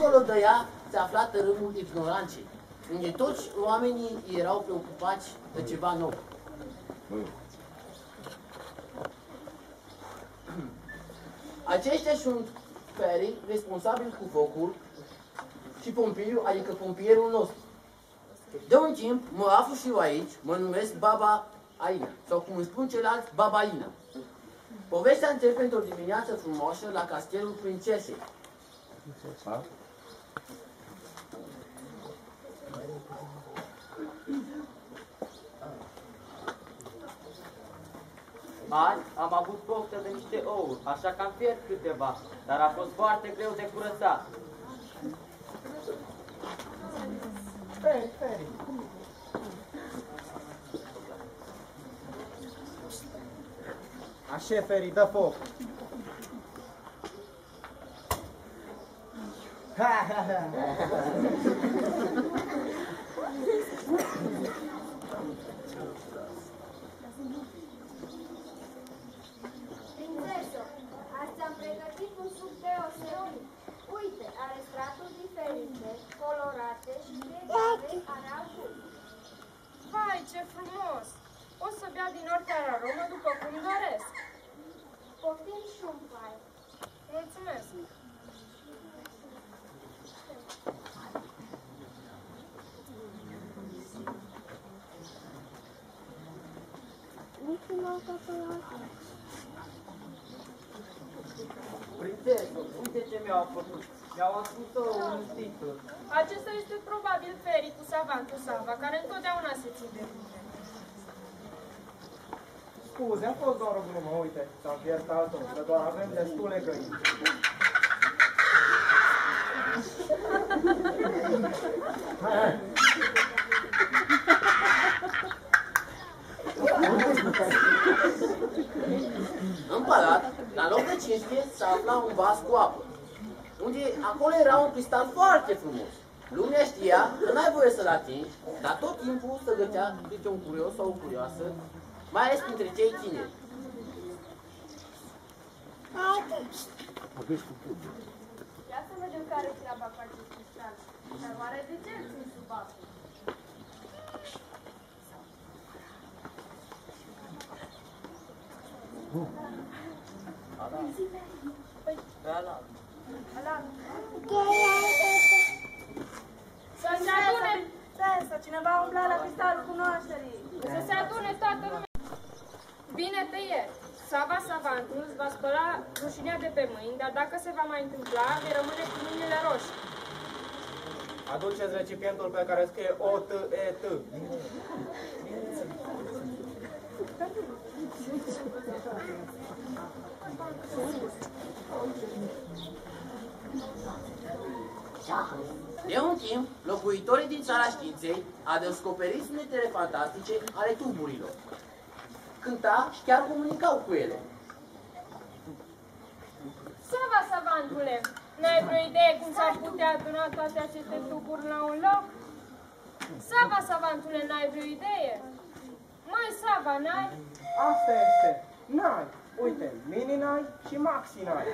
Dincolo de ea se afla tărâmul ignoranței, unde toți oamenii erau preocupați de ceva nou. Aceștia sunt ferii responsabili cu focul și pompierul, adică pompierul nostru. De un timp mă aflu și eu aici, mă numesc Baba Alina, sau cum îmi spun ceilalți, Baba Alina. Povestea începe într-o dimineață frumoasă la castelul prințesei. Azi am avut poftă de niște ouă, așa că am fiert câteva, dar a fost foarte greu de curățat. Feri. Așa, Feri, dă foc. Prințesă, azi ți-am pregătit un suc deosebit. Uite, are straturi diferite, colorate și fiecare are alt gust. Vai, ce frumos! O să bea din oricare aromă după cum doresc. Poftim și un pai. Mulțumesc! Prințesă, uite ce mi-au făcut. Mi-au ascuns un titlu. Acesta este probabil Feri cu savantul Sava, care întotdeauna se țin de mine. Scuze, am fost doar o glumă, uite, s-am fiert altul, că doar avem destule găini. În palat, la loc de cinste, se afla un vas cu apă, unde acolo era un cristal foarte frumos. Lumea știa că n-ai voie să-l atingi, dar tot timpul se gătea câte un curios sau o curioasă, mai ales printre cei tineri. Ia să vedem care e treaba cu acest cristal. Dar oare de ce îl țin sub apă? Să se adune! Să cineva umbla la cristalul cunoașterii. Să se adune toată lumea! Bine te ieri! Sava savantul îți va spăla rușinea de pe mâini, dar dacă se va mai întâmpla, vei rămâne cu mâinile roșii. Aduceți recipientul pe care scrie O-T-E-T. De un timp, locuitorii din țara științei au descoperit sunetele fantastice ale tuburilor. Cânta și chiar comunicau cu ele. Sava savantule, n-ai vreo idee cum s-ar putea aduna toate aceste tuburi la un loc? Sava savantule, n-ai vreo idee? Mai Sava, n-ai? Asta este. N-ai. Uite, mini n-ai și maxi n-ai.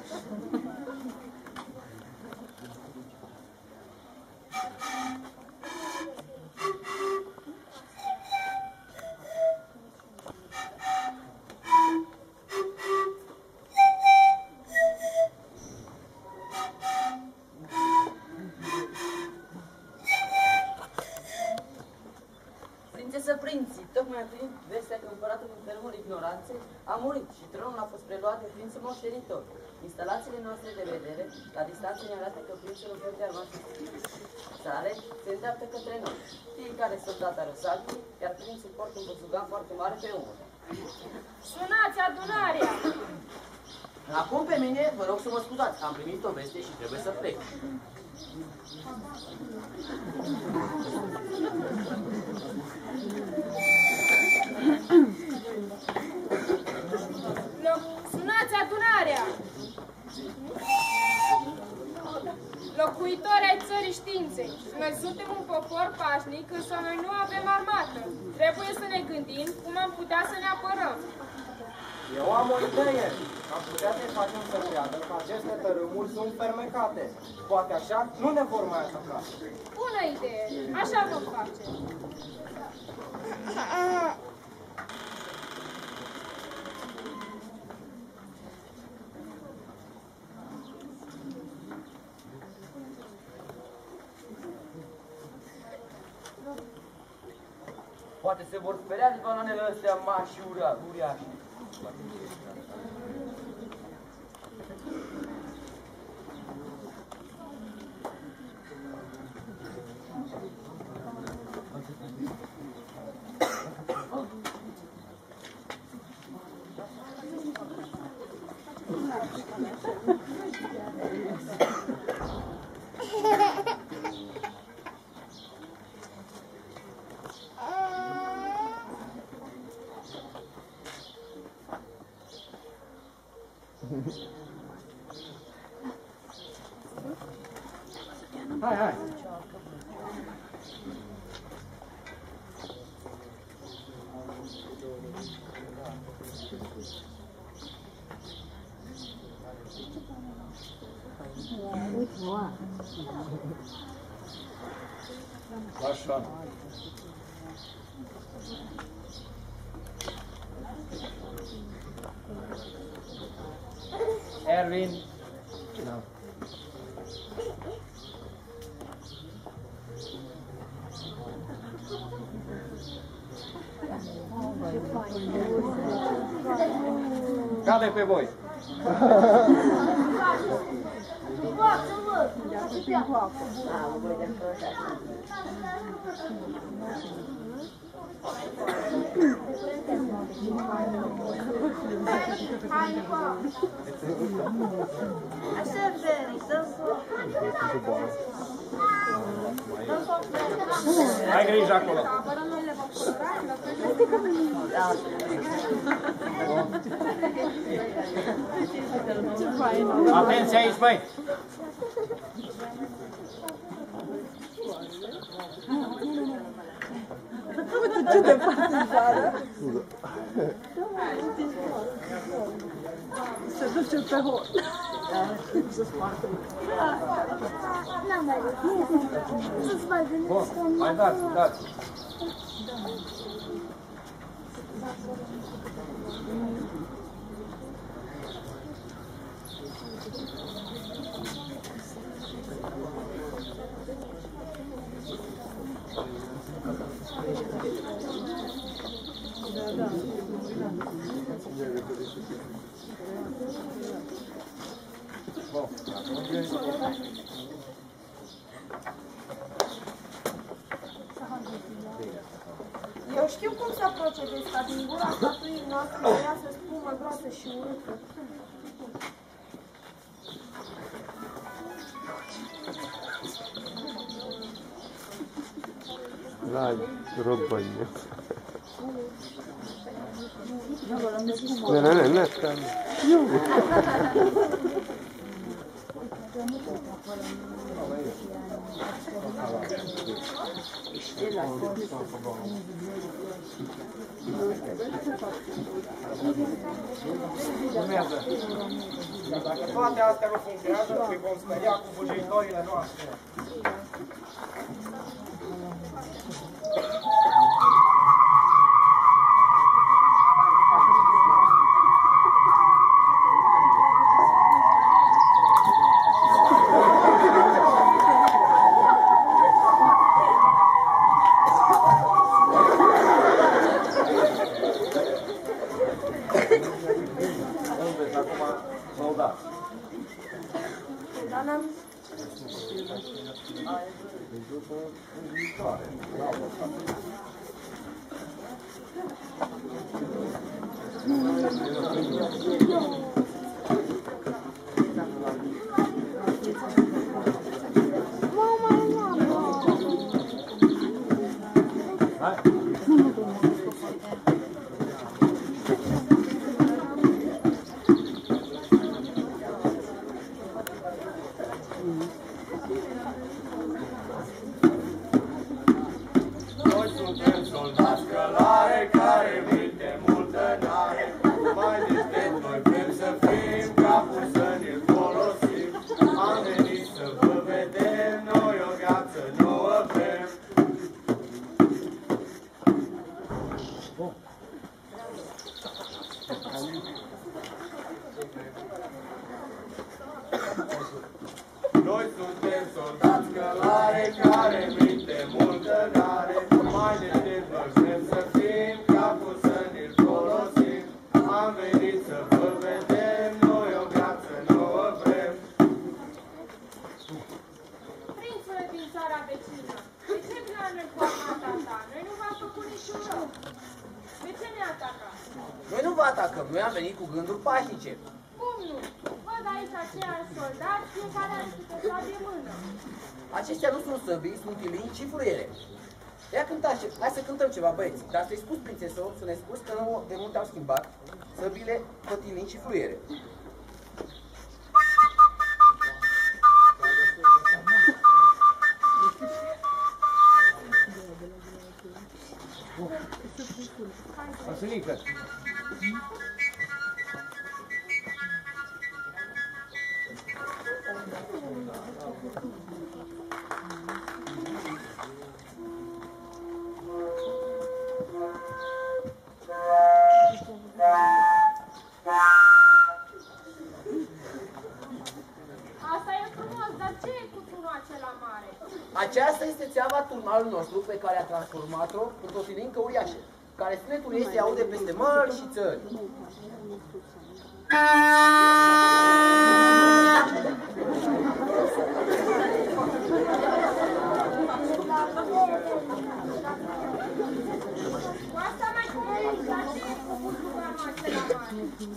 Prințesă Prinții, tocmai am primit vestea că împăratul din tărâmul ignoranței a murit și tronul a fost preluat de prințul moștenitor. Instalațiile noastre de vedere, la distanță, ne arată că prințul în fruntea noastră țare se îndreaptă către noi. Fiecare soldat are o sabie, iar prințul poartă un bățugan foarte mare pe umăr. Sunați adunarea! Acum pe mine, vă rog să mă scuzați, am primit o veste și trebuie să plec. Sunați adunarea! Locuitori ai țării științei, noi suntem un popor pașnic, însă noi nu avem armată. Trebuie să ne gândim cum am putea să ne apărăm. Eu am o idee. Am putea să-i facem să creadă că aceste tărâmuri sunt fermecate. Poate așa nu ne vor mai ataca. Bună idee! Așa vom face. Poate se vor speria de bananele astea mari și uriașe. Hai, hai! Așa. Erwin! Da. Cade pe voi! Ai grijă acolo! Atenție aici, băi! Uite ce departe zară! Se duce pe hol. Bun, mai dați, dați! Eu știu cum să procedez ca din gura statuii noastre să iasă spumă groasă și urâtă. La robănie. Ne, stai. Urmează! Dacă toate astea nu funcționează, îi vom speria cu bugeitorile noastre. Noi suntem soldați călare care minte multă n-are, mai Noi suntem soldați călare care minte multă rare. Mai deștept vrem să fim, capul să ne-l folosim. Am venit să vă vedem, noi o viață nouă vrem. Prințule din țara vecină, de ce planul cu armata ta? Noi nu v-am făcut niciun rău. De ce ne atacați? Noi nu vă atacăm, noi am venit cu gânduri pașnice. Cum nu? Văd aici aceiași soldați, fiecare are câte o sabie în mână. Aceștia nu sunt săbii, sunt tilini și fluiere. Ia cântați, hai să cântăm ceva, băieți. Dar să-i spus prințesă, să ne spus că nu de multe au schimbat săbile, pătilini și fluiere. Vasilică. Asta e frumos, dar ce e cu tunul acela mare? Aceasta este țeava turnalului nostru pe care a transformat-o într-o tilincă uriașă, care sunetul ei se aude peste mări și țări. Cu asta mai frumos, dar ce e cu tunul acela mare?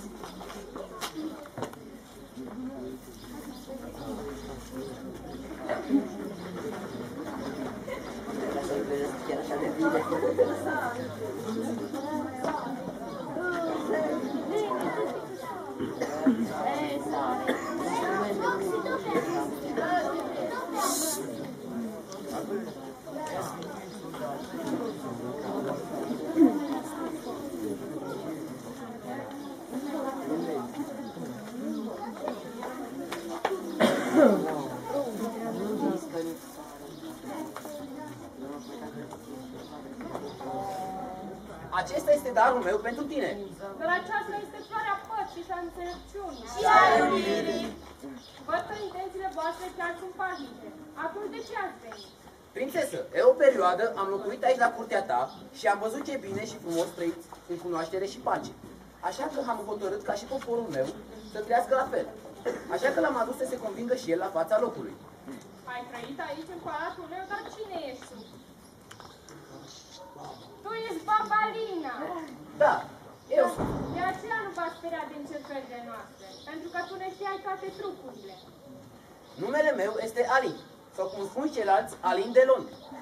Acesta este darul meu pentru tine. Dar aceasta este floarea păcii și a înțelepciunii. Și a iubirii. Văd că intențiile voastre chiar sunt pașnice. Atunci de ce ați venit? Prințesă, e o perioadă am locuit aici la curtea ta și am văzut ce bine și frumos trăiți în cunoaștere și pace. Așa că am hotărât ca și poporul meu să trăiască la fel. Așa că l-am adus să se convingă și el la fața locului. Ai trăit aici în palatul meu, dar cine ești tu? Tu ești Babalina. Da, eu sunt. De aceea nu v-ați speriat din încercările noastre, pentru că tu ne știai toate trucurile. Numele meu este Alin, sau cum spun ceilalți, Alin Delon.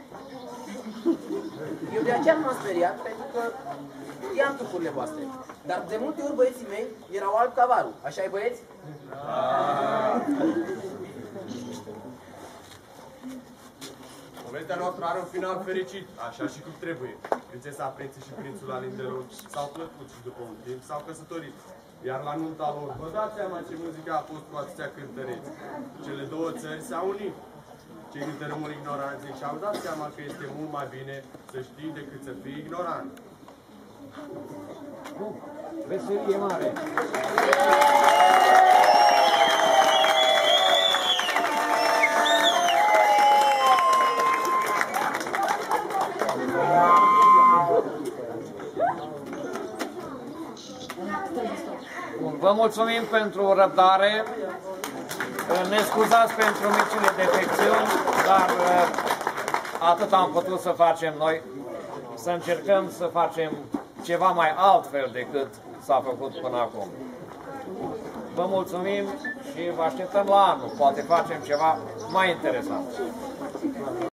Eu de aceea m-am speriat, pentru că știam trucurile voastre. Dar de multe ori băieții mei erau alb ca varul. Așa-i, băieți? Povestea noastră are un final fericit, așa și cum trebuie. Prințesa Prințe și prințul Alin Delon s-au plăcut și după un timp s-au căsătorit. Iar la nunta lor, vă dați seama ce muzică a fost cu atâția cântăreți. Cele două țări s-au unit. Cei din tărâmul ignoranței și-au dat seama că este mult mai bine să știi decât să fii ignorant. Veselie mare! Bun, vă mulțumim pentru răbdare. Ne scuzați pentru micile defecțiuni, dar atât am putut să facem noi, să încercăm să facem ceva mai altfel decât s-a făcut până acum. Vă mulțumim și vă așteptăm la anul, poate facem ceva mai interesant.